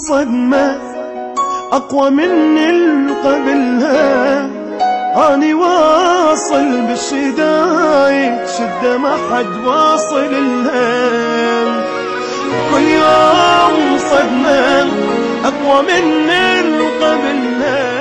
صدمة أقوى من اللي قبلها، أني واصل بالشدايد شدة ما حد واصل لها. كل يوم صدمة أقوى من اللي قبلها.